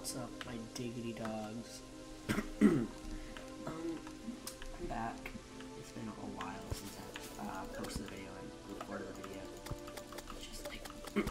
What's up, my diggity dogs? I'm back. It's been a while since I've posted a video and recorded a video. It's just like,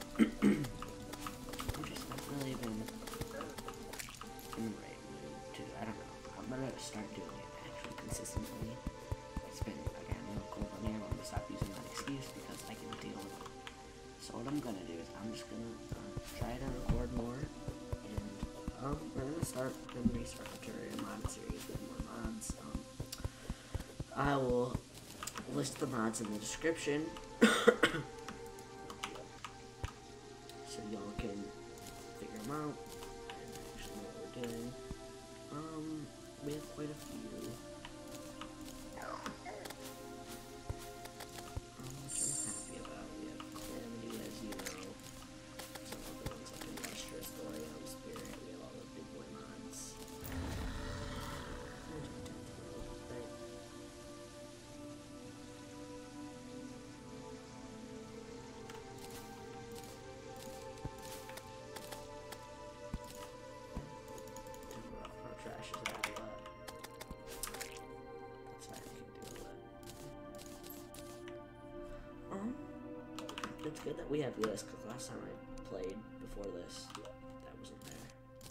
I'm just not really been in the right mood to, I don't know. I'm gonna start doing it actually consistently. It's been, again, real cold on here. I'm gonna stop using that excuse because I can deal with it. So what I'm gonna do is I'm just gonna try to record more. We're gonna start the restart the Terraria mod series with more mods. I will list the mods in the description, so y'all can figure them out and actually know what we're doing. We have quite a few, which I'm happy about. We have Calamity, as you know. Some of the ones like Inlustris, Thorium, Spirit. We have all the big boy mods. Our trash is out of that. That's fine, we can deal with it. It's good that we have this, because last time I played before this, that wasn't there.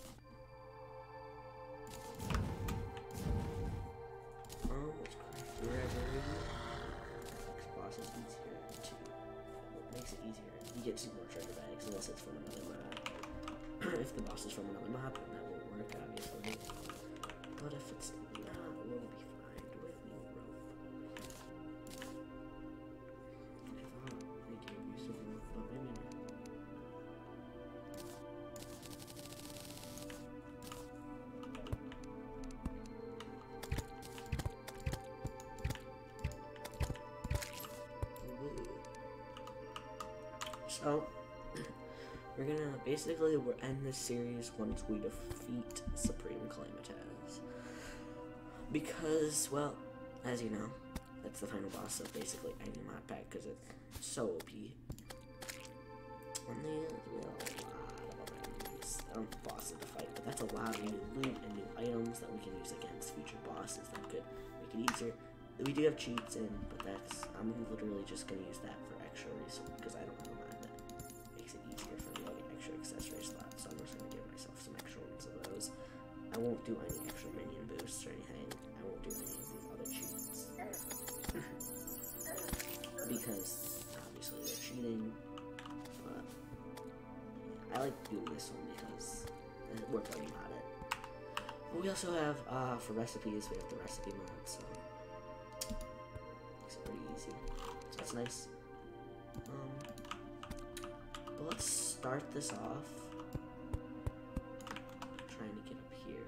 Let's craft forever. Boss is easier too. What makes it easier? You get 2 more treasure bags unless it's from another mod. If the boss is from another mod, then that won't work, obviously. But if it's not, we'll be fine with new rope. I thought they gave you some rope, but maybe not. So, we're gonna basically end this series once we defeat Supreme Calamitas. Because, well, as you know, that's the final boss of basically any mod pack because it's so OP. And we have a lot of other enemies. Bosses to fight, but that's a lot of new loot and new items that we can use against future bosses that could make it easier. We do have cheats in, but I'm literally just gonna use that for extra resources because I don't have a mod that makes it easier for me to get extra accessory slots, so I'm just gonna give myself some extra ones of those. I won't do any extra minion boosts or anything. I won't do any of these other cheats. Because obviously they're cheating. But I like doing this one because we're playing on it. But we also have for recipes, we have the recipe mod, so makes it pretty easy. So that's nice. But let's start this off. Trying to get up here.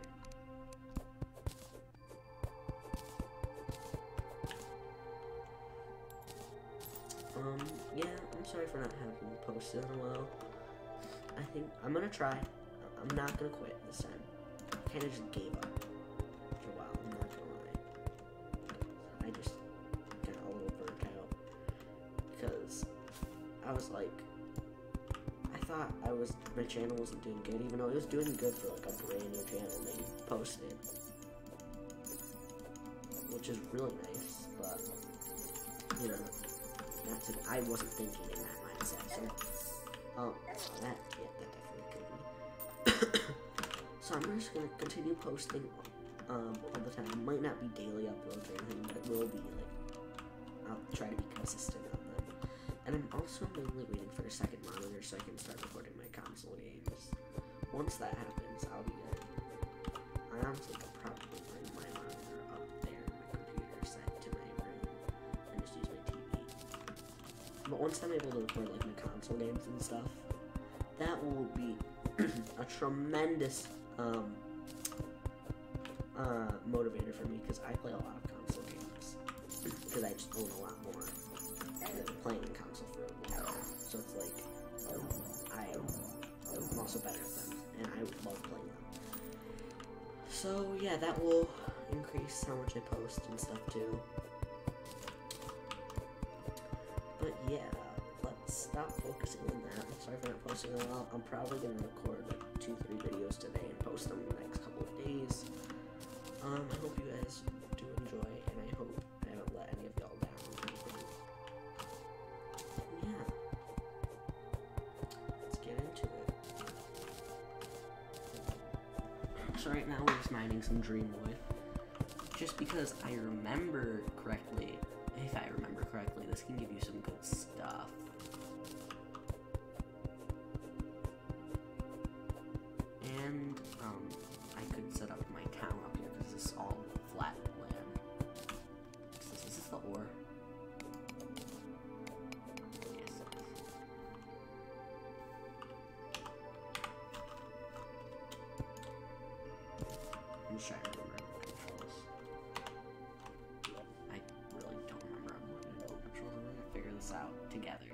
Yeah, I'm sorry for not having posted in a while. I think I'm gonna try. I'm not gonna quit this time. I kinda just gave up for a while, I'm not gonna lie. I just got a little burnt out. Because I was like, I thought my channel wasn't doing good, even though it was doing good for like a brand new channel and they posted. Which is really nice, but, you know, I wasn't thinking in that mindset, so, that definitely could be. So I'm just gonna continue posting, all the time. It might not be daily uploads or anything, but it will be, like, I'll try to be consistent on them. And I'm also mainly waiting for a second monitor so I can start recording my console games. Once that happens, I'll be good. I honestly could probably bring my monitor up there and my computer set to my room and just use my TV. But once I'm able to record like my console games and stuff, that will be a tremendous motivator for me because I play a lot of console games because I just own a lot more than playing in console for a while. So it's like I'm also better at them and I love playing them. So yeah, that will increase how much I post and stuff too. But yeah, let's stop focusing on that. I'm sorry for not posting a lot. I'm probably gonna record like 2-3 videos videos today and post them in the next couple of days. I hope you guys do enjoy, and I hope I haven't let any of y'all down or anything. Yeah. Let's get into it. So right now we're just mining some dream wood. Just because I remember correctly, if I remember correctly, this can give you some good stuff. And, I could set up my town up here because this is all flat land. Is this the ore? Yes. I'm just trying to remember the controls. I really don't remember. I'm looking at the controls. We're gonna figure this out together.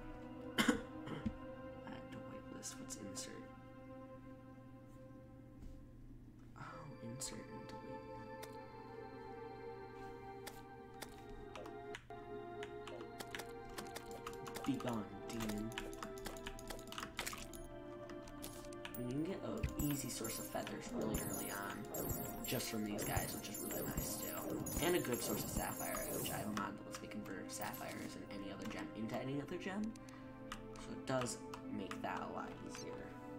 Add to whitelist. What's insert? Insert and delete. Be gone, demon. You can get an easy source of feathers really early on, just from these guys, which is really nice too. And a good source of sapphire, which I have a mod that lets me convert sapphires and any other gem into any other gem. So it does make that a lot easier.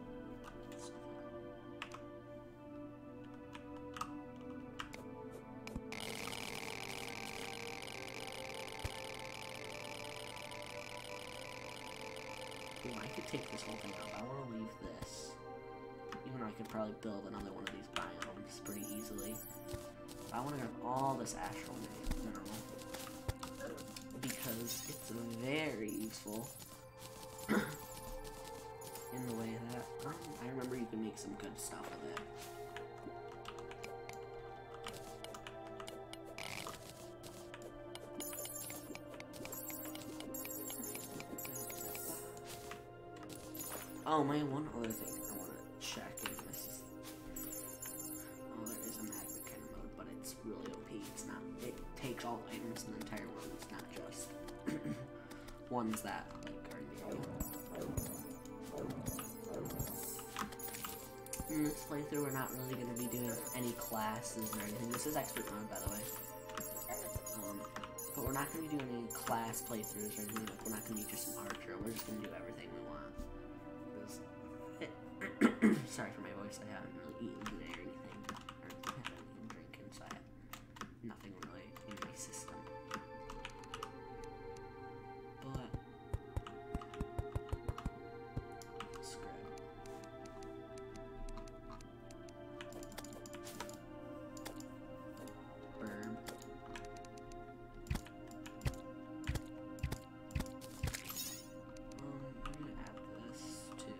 I could take this whole thing out. I want to leave this. Even though I could probably build another one of these biomes pretty easily. I want to have all this astral mineral. Because it's very useful. In the way that, I remember you can make some good stuff with it. Oh, my one other thing I want to check is this is, there is a magma kind of mode, but it's really OP. It's not, it takes all items in the entire world. It's not just ones that, like, are new. In this playthrough, we're not really going to be doing any classes or anything. This is expert mode, by the way. But we're not going to be doing any class playthroughs or anything. Like, we're not going to be just an archer. We're just going to do everything we want. Sorry for my voice, I haven't really eaten today or anything, or haven't even drinking, so I have nothing really in my system. But, scrap. Burn. I'm gonna add this too.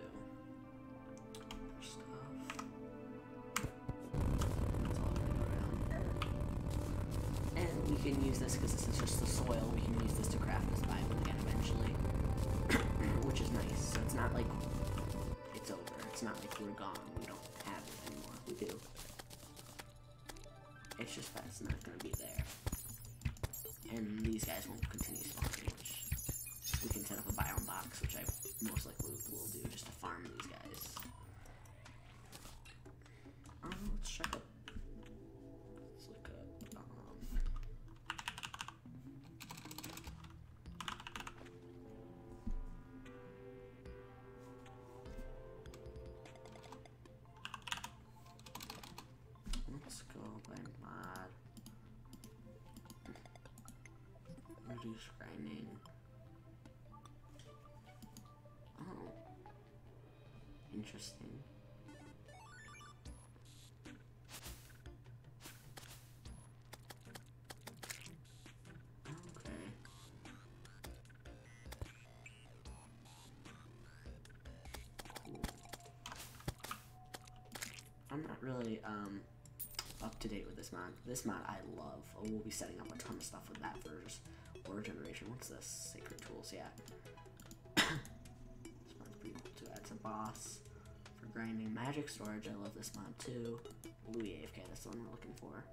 We can use this because this is just the soil. We can use this to craft this biome again eventually, which is nice. So it's not like it's over. It's not like we're gone. We don't have it anymore. We do. It's just that it's not going to be there. And these guys won't continue spawning, which we can set up a biome box, which I most likely will do just to farm these guys. Let's check up. Let's look up. Let's go by mod. Reduce grinding. Oh. Interesting. Okay. Cool. I'm not really, up to date with this mod. This mod I love. We'll be setting up a ton of stuff with that for just ore generation. What's this? SacredTools, yeah. This mod's pretty cool too. That's a boss for grinding. Magic storage, I love this mod too. Louis AFK, that's the one we're looking for.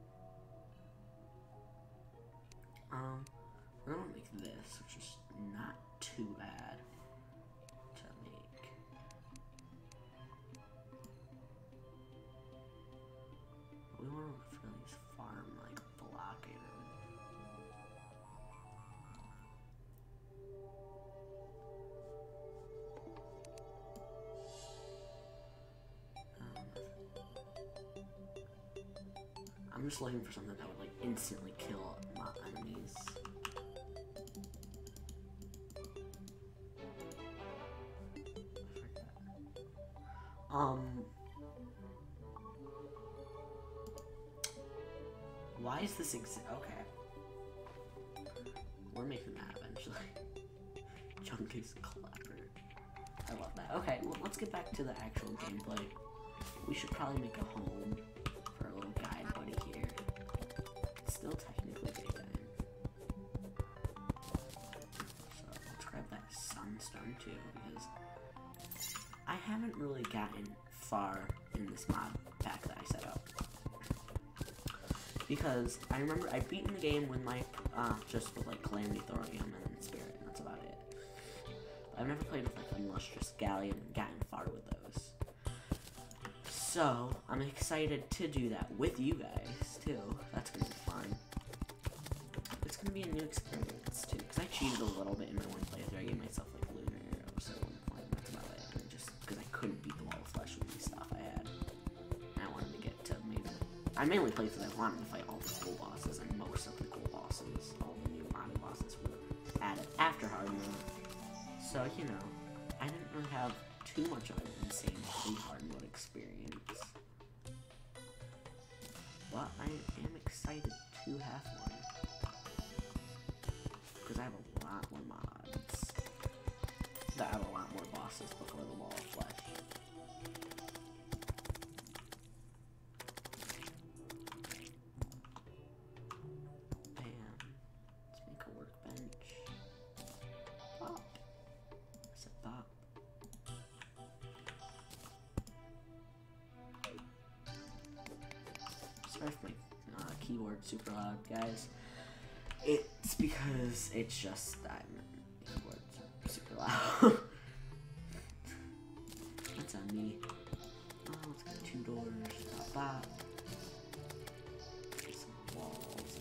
We're gonna make this, which is not too bad to make. I'm just looking for something that would like instantly kill my enemies. Why is this okay. We're making that eventually. Chungus clapper. I love that. Okay, well, let's get back to the actual gameplay. We should probably make a home for our little guide buddy here. It's still technically daytime. So let's grab that sunstone too, because I haven't really gotten far in this mod pack that I set up. Because I remember I've beaten the game with my, just with like Calamity, Thorium, and Spirit, and that's about it. I've never played with like Inlustris, Galium, and gotten far with those. So, I'm excited to do that with you guys, too. That's gonna be fun. It's gonna be a new experience, too, because I cheated a little bit in my one playthrough. I gave myself like lunar arrows at one point, and that's about it. And just because I couldn't beat the wall of flesh with the stuff I had. And I wanted to get to maybe... I mainly played because I wanted to fight all the cool bosses, and most of the cool bosses, all the new modded bosses were added after hard mode. So, you know, I didn't really have too much of an insane hard mode experience. But I am excited to have one. Because I have a lot more mods that have a lot more bosses before the wall of flesh. Sorry if my keyboard's super loud, guys. It's because it's just my keyboard's super loud. That's on me. Oh, let's get 2 doors. Bop. Get some walls.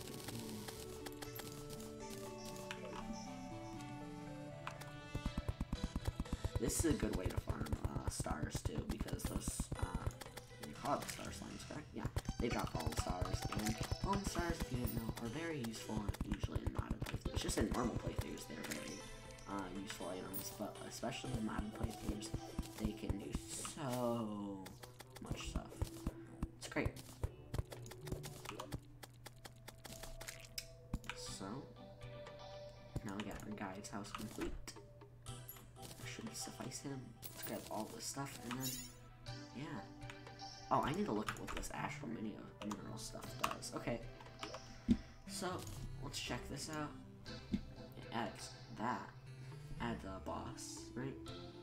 This is a good way to farm stars too, because those you call it star slimes, correct? Yeah. They drop fallen stars, and fallen stars, if you didn't know, are very useful usually in modded playthroughs. It's just in normal playthroughs they're very useful items, but especially in modded playthroughs, they can do so much stuff. It's great. So, now we got our guy's house complete. That should suffice him. Let's grab all this stuff, and then, yeah. Oh, I need to look at what this astral mineral stuff does. Okay. So, let's check this out. It adds that. Adds a boss, right?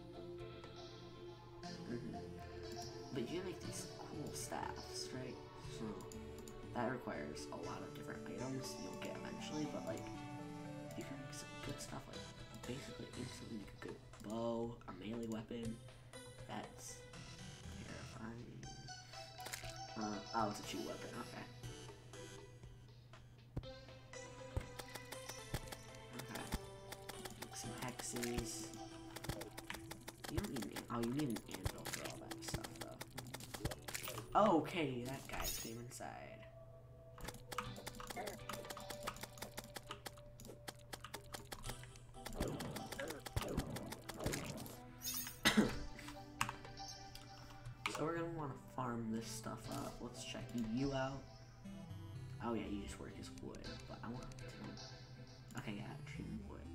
But you make these cool staffs, right? So, that requires a lot of different items you'll get eventually, but like, you can make some good stuff, like, basically instantly make a good bow, a melee weapon. That's terrifying. Oh, it's a cheat weapon, okay. Okay. Make some hexes. You don't need an oh, you need an anvil for all that stuff, though. Okay, that guy came inside. So we're gonna want to farm this stuff up. Let's check you out. Oh yeah, you just work as wood, but I want to. Okay, yeah, dream wood.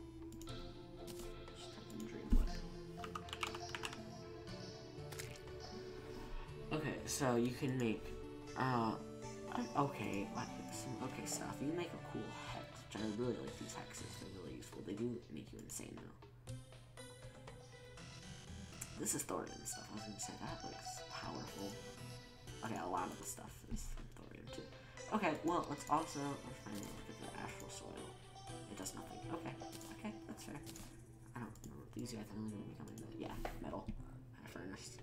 Just type in dream wood. Okay, so you can make okay stuff. You can make a cool hex, which I really like these hexes. They're really useful. They do make you insane though. This is thorium stuff. I was gonna say that looks powerful. Okay, a lot of the stuff is from thorium too. Okay, well let's finally look at the astral soil. It does nothing. Okay, that's fair. I don't know if these guys are only gonna be coming to metal furnace.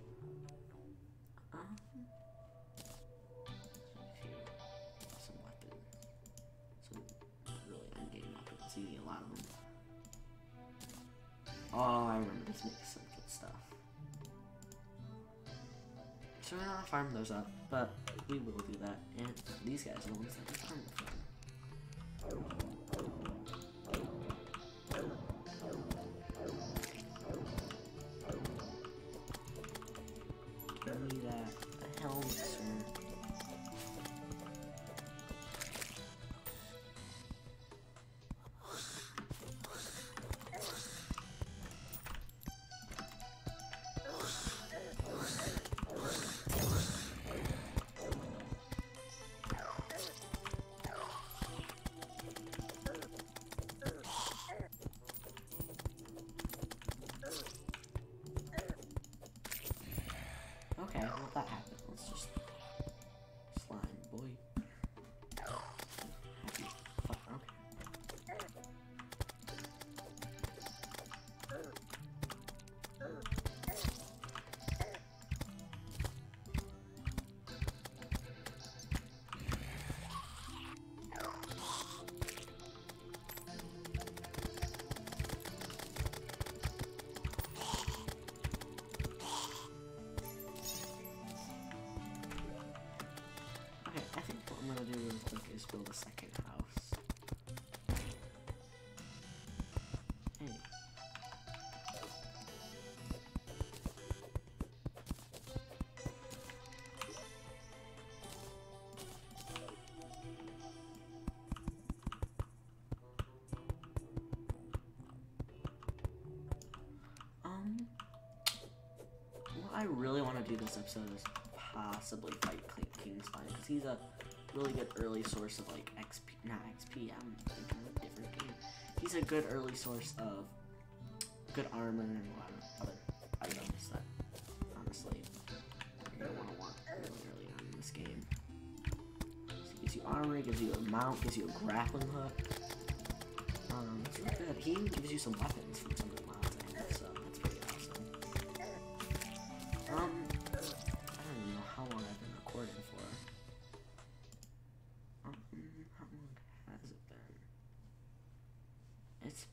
Some weapons. Some really endgame weapons. You need a lot of them. Oh, I remember this makes some good stuff. So we're gonna farm those up, but we will do that. And these guys are the ones that we farm from. Give me that helmet, sir. Okay, well that happened. Let's just slime, boy. Happy fuck. Okay. I think what I'm gonna do real quick is build a second house. Hey. What I really want to do this episode is possibly fight Kingsfine, because he's a really good early source of like XP, not XP, I'm thinking of a different game. He's a good early source of good armor and a lot of other items that honestly you're gonna want really early on in this game. So he gives you armor, gives you a mount, gives you a grappling hook. It's really good. He even gives you some weapons from some of the mods I have, so that's pretty awesome. I don't even know how long I've been recording for. How long has it been? It's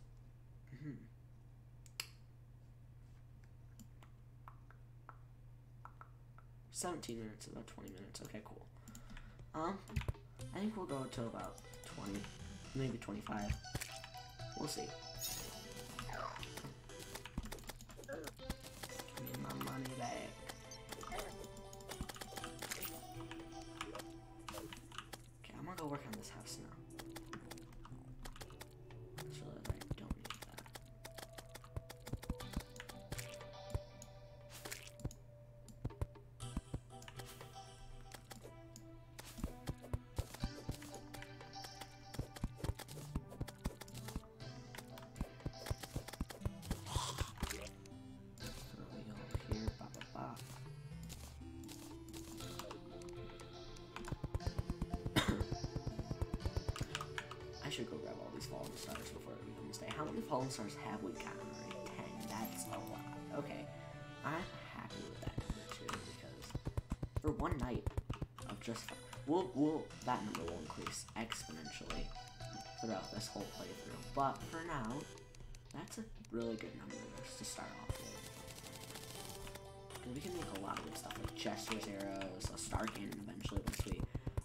17 minutes, about 20 minutes. Okay, cool. I think we'll go to about 20, maybe 25. We'll see. Give me my money back. Okay, I'm gonna go work on this house now. So that I don't need that. I should go grab all these fallen stars before we become a stay. How many fallen stars have we gotten already? 10. That's a lot. Okay. I'm happy with that number too, because for one night of just that number will increase exponentially throughout this whole playthrough. But for now, that's a really good number just to start off with. And we can make a lot of good stuff like Chester's arrows, a star cannon eventually once we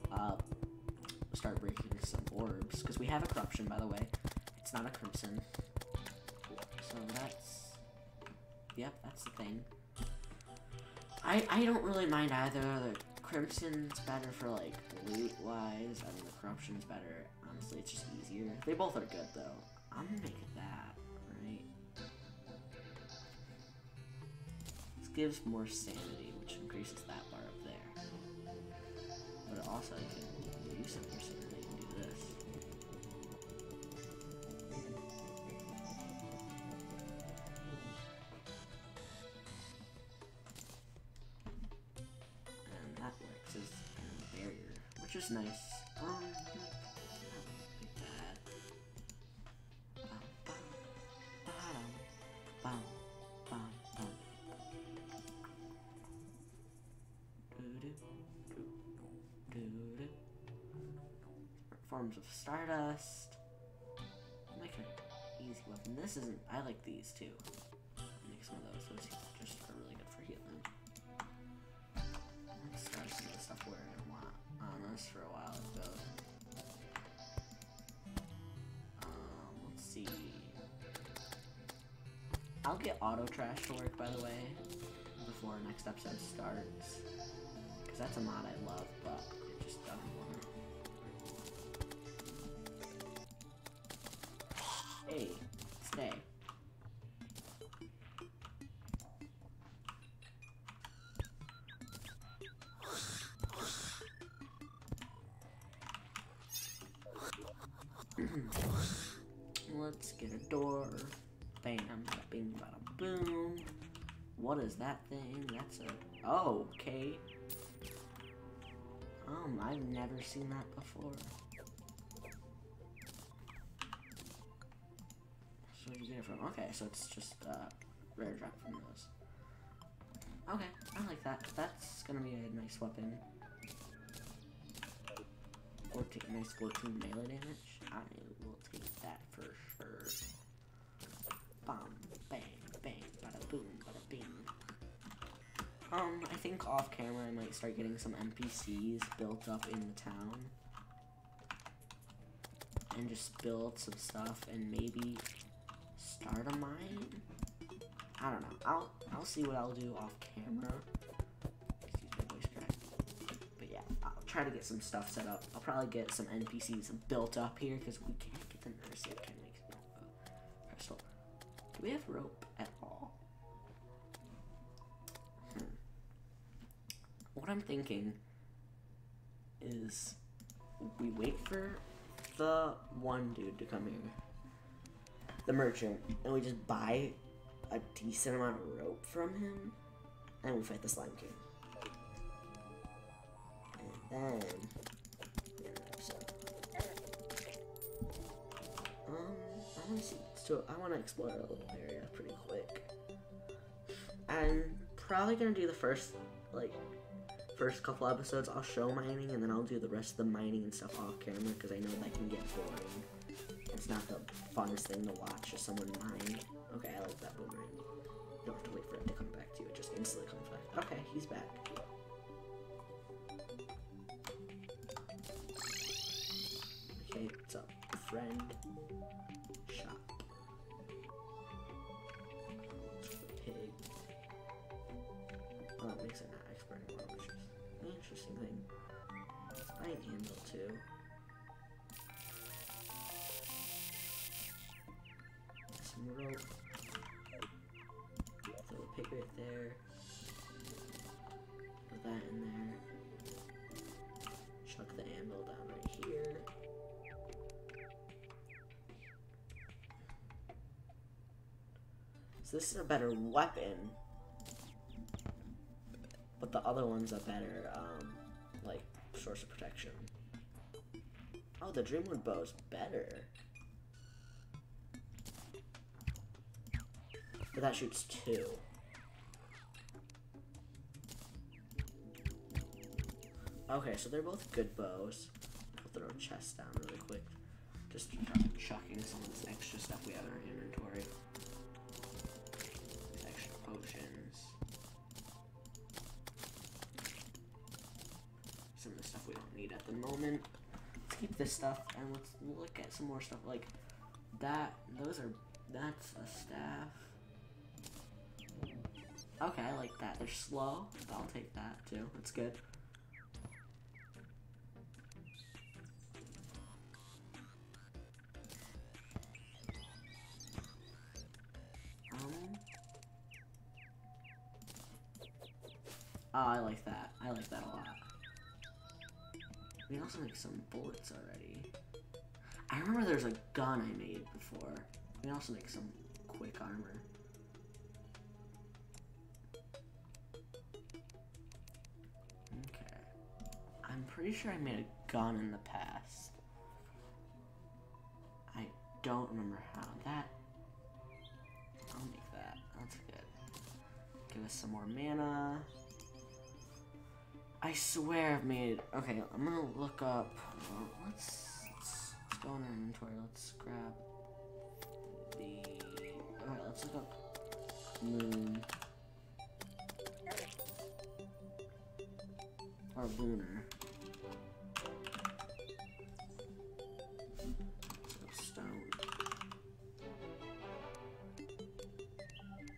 start breaking some orbs, because we have a corruption, by the way. It's not a crimson. So that's... Yep, that's the thing. I don't really mind either. The crimson's better for, like, loot-wise. I mean, the corruption's better. Honestly, it's just easier. They both are good, though. I'm gonna make it that, right? This gives more sanity, which increases that bar up there. But also, you can use some more sanity and do this. And that works as kind of a barrier, which is nice. Not bad. Forms of Stardust. Make an easy weapon. This isn't. I like these too. I'll make some of those. Those just are really good for healing. I'll get auto trash to work, by the way, before next episode starts. Because that's a mod I love, but it just doesn't work. Hey, stay. Let's get a door. Bam, bada bing, bada boom. What is that thing? That's a... Oh, okay. I've never seen that before. So where'd you get it from? Okay, so it's just rare drop from those. Okay, I like that. That's gonna be a nice weapon. 14, nice 14 melee damage. I will take that for sure. Bam, bang, bang, bada boom, bada bing. I think off camera I might start getting some NPCs built up in the town. And just build some stuff and maybe start a mine? I don't know. I'll see what I'll do off camera. Excuse my voice crack. But yeah, I'll try to get some stuff set up. I'll probably get some NPCs built up here because we can't get the nurse yet, can we? Crystal. Do we have rope at all? What I'm thinking is we wait for the one dude to come here, the merchant, and we just buy a decent amount of rope from him, and we fight the Slime King. And then, I want to see. So I want to explore a little area pretty quick. I'm probably gonna do the first couple episodes. I'll show mining, and then I'll do the rest of the mining and stuff off camera because I know that can get boring. It's not the funnest thing to watch, just someone mine. Okay, I like that boomerang. You don't have to wait for it to come back to you. It just instantly comes back. Okay, he's back. Okay, what's up, friend? Shop. Pig. Oh, it makes it not expert anymore, which is an interesting thing. Let's buy an anvil too. Some rope. Throw a pig right there. Put that in there. Chuck the anvil down right here. So this is a better weapon, but the other one's a better, like, source of protection. Oh, the Dreamwood bow's better. But that shoots 2. Okay, so they're both good bows. I'll throw a chest down really quick. Just chucking some of this extra stuff we have in our inventory. These extra potions. Some of the stuff we don't need at the moment. Let's keep this stuff and let's look at some more stuff like that. That's a staff. Okay, I like that. They're slow. I'll take that too. That's good. Oh, I like that. I like that a lot. We can also make some bullets already. I remember there's a gun I made before. We can also make some quick armor. Okay. I'm pretty sure I made a gun in the past. I don't remember how. I'll make that. That's good. Give us some more mana. I swear I've made... Okay, I'm gonna look up... let's go in our inventory. Let's grab the... Alright, let's look up moon. Or lunar. Let's go stone.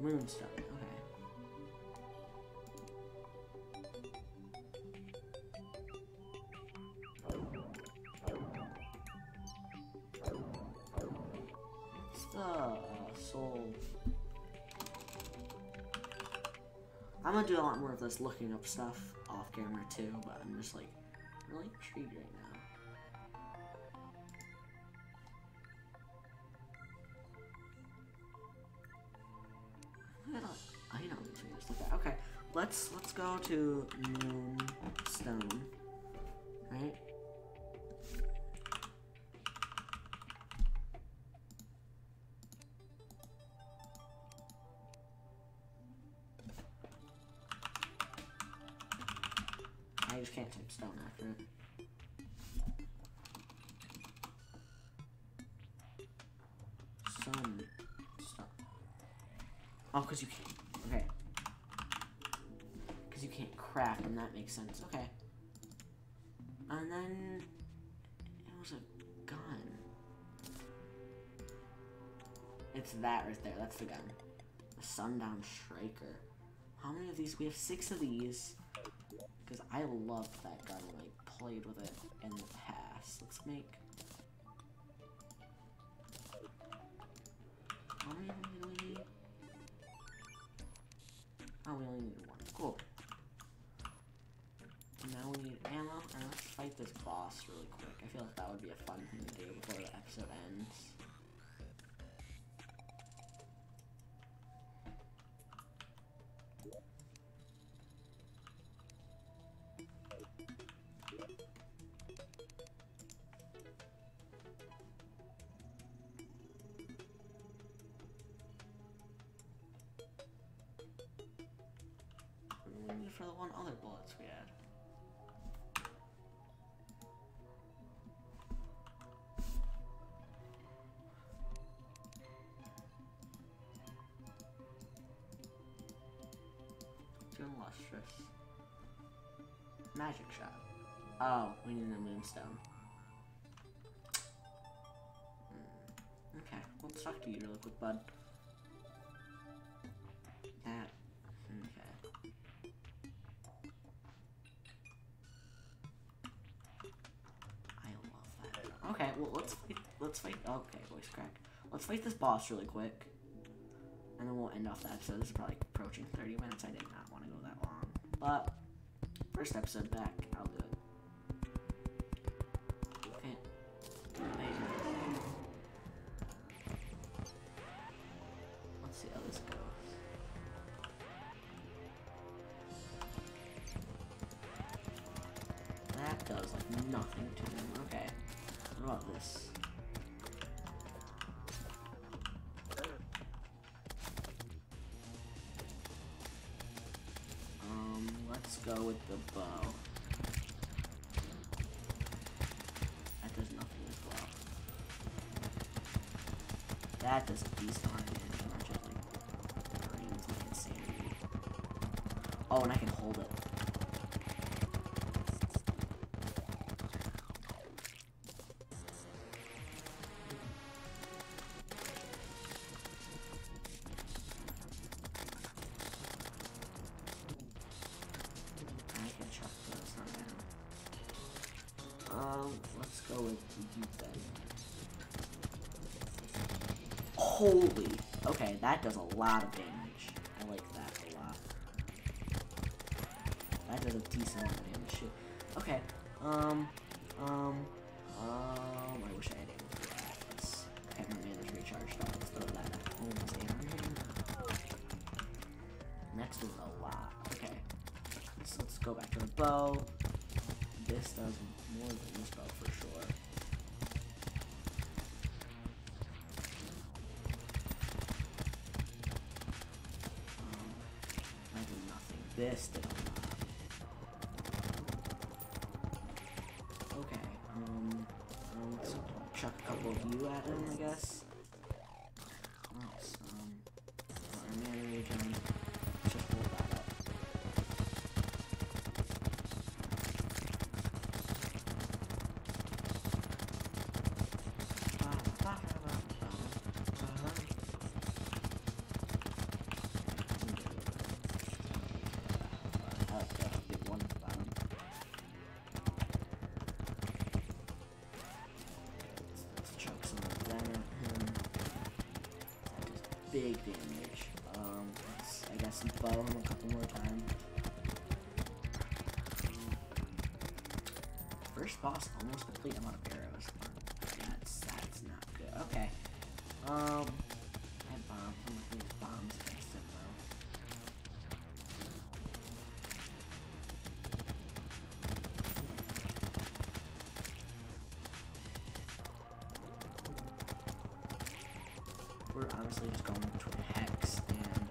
Moonstone, okay. It's the soul. I'm gonna do a lot more of this looking up stuff off camera too, but I'm just like really intrigued right now. Okay, let's go to Moonstone, right? I just can't type stone after it. Stone. Oh, because you can't. Okay. Because you can't craft, and that makes sense. Okay. And then it was a gun. It's that right there. That's the gun. A Sundown Striker. How many of these? We have 6 of these. Because I loved that gun when I played with it in the past. Let's make... How many of them do we need? Oh, we only need 1. Cool. Now we need ammo, and let's fight this boss really quick. I feel like that would be a fun thing to do before the episode ends. For the 1 other bullets we had. Inlustris. Magic shot. Oh, we need a moonstone. Okay, let's talk to you really quick, bud. That. Okay. I love that. Okay, well let's fight. Okay, voice crack. Let's fight this boss really quick, and then we'll end off the episode. This is probably approaching 30 minutes. I did not want to go that long, but first episode back, I'll do it. Okay. Let's see how this goes. That does like nothing to him. Okay. What about this? Let's go with the bow. That does nothing as well. That does a decent amount of damage, and that just like brings like insanity. Oh, and I can hold it. Let's go with you then. Holy! Okay, that does a lot of damage. I like that a lot. That does a decent amount of damage too. Okay, I wish I had able to do that. I have my mana's recharged on. Let's throw that at home. Next is a lot. Okay, so let's go back to the bow. This does more than this bow for sure. I did nothing. This did a lot. Okay, let's chuck a couple of you at him, I guess. Let's, our mana regen. Just hold that up. big damage. I guess bow him a couple more times. First boss almost complete. I'm out of arrows. That's not good. Okay. I have bombs. I'm gonna use bombs against him though. We're honestly just going between Hex and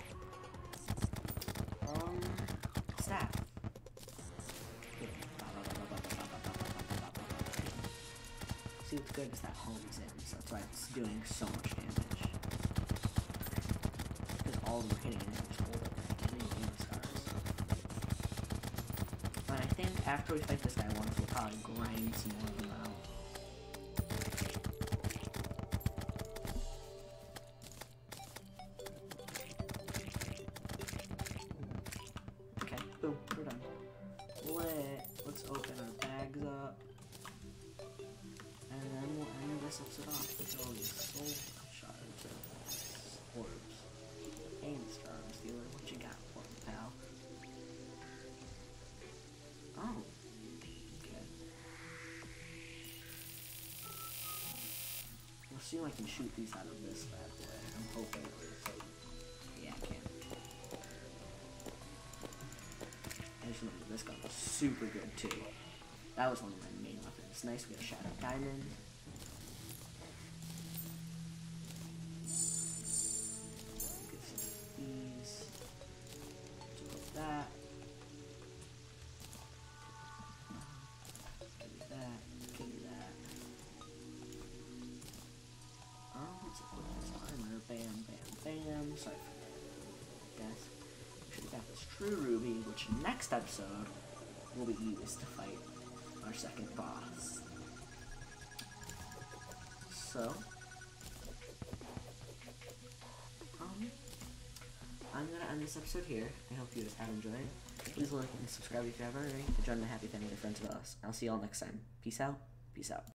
Staff. See what's good is that home's in, so that's why it's doing so much damage. Because all we're hitting in is hold up and stars. But I think after we fight this guy once, we'll probably grind some more of them out. Okay, boom, we're done. Let's open our bags up. And then we'll end this episode off with all these soul shards or orbs. Aim stars, dealer. What you got for me, pal? Oh. Okay. We'll see if I can shoot these out of this bad boy. I'm hoping it works. Yeah, I can. I just remember this gun was super good too. That was one of my main weapons. It's nice we got a Shadow Diamond. Get some of these. Let's put that. Give me that. Give me that. What's it with this armor? Bam, bam, bam. Sorry for that, guys. We should have got this True Ruby, which next episode will be used to fight our second boss. So, I'm gonna end this episode here. I hope you guys have enjoyed. Please like and subscribe if you haven't already. Join the happy family of friends with us. I'll see y'all next time. Peace out. Peace out.